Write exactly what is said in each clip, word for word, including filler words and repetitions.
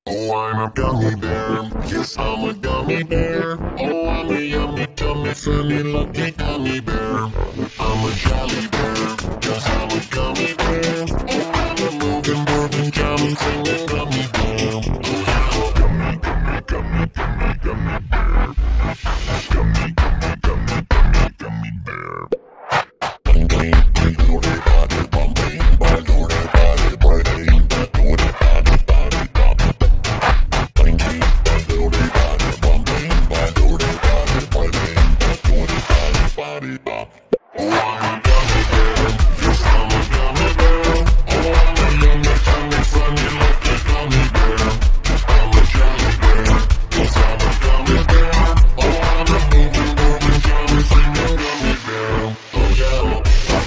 Oh, I'm a gummy bear. Yes, I'm a gummy bear. Oh, I'm a yummy, tummy, funny, lucky gummy bear. I'm a jolly bear. Yes, I'm a gummy bear. Oh, I'm a moving, grooving, jamming, singing gummy bear. Oh, I'm a gummy, gummy, gummy, gummy, gummy bear. Gummy, gummy, gummy, gummy, gummy bear. Bing, bing, bing, doody, body, bum, bing, body, doody, body, body, doody, body, body, body. Bing, bing, doody, body, bum, bing, body, doody, body, body, doody, body, body, body. Oh, I'm a gummy bear. Yes, I'm a gummy bear. Oh, I'm a yummy, tummy, funny, lucky gummy bear. I'm a jelly bear. Yes, I'm a gummy bear. Oh, I'm a moving, grooving, jamming, singing gummy bear. Oh, yeah.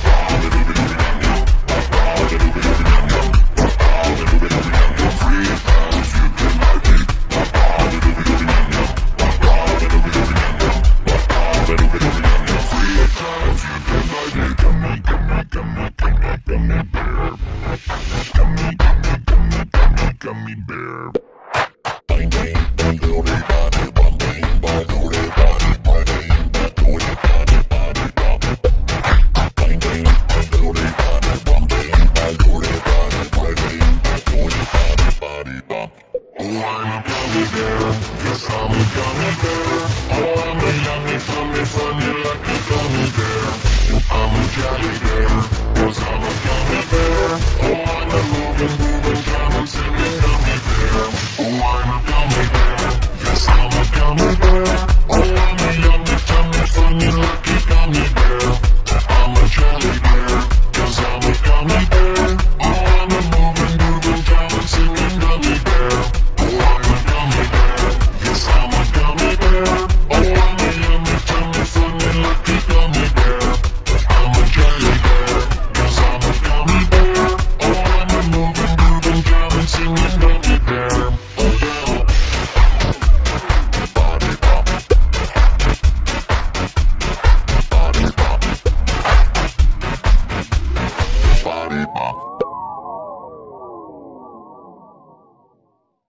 Gummy bear. Bang, bang, bang, doody, body, bum, bang, body, doody, body, body, doody, body, body, body. Bang, bang, bang, doody, body, bum, bang, body, doody, body, body, doody, body, body, body. Oh, I'm a gummy bear. Yes, I'm a gummy bear. Oh, I'm a yummy, tummy, funny, lucky gummy bear. I'm a jelly bear. Yes, I'm a gummy bear. Oh, I'm a moving, moving, jamming, singing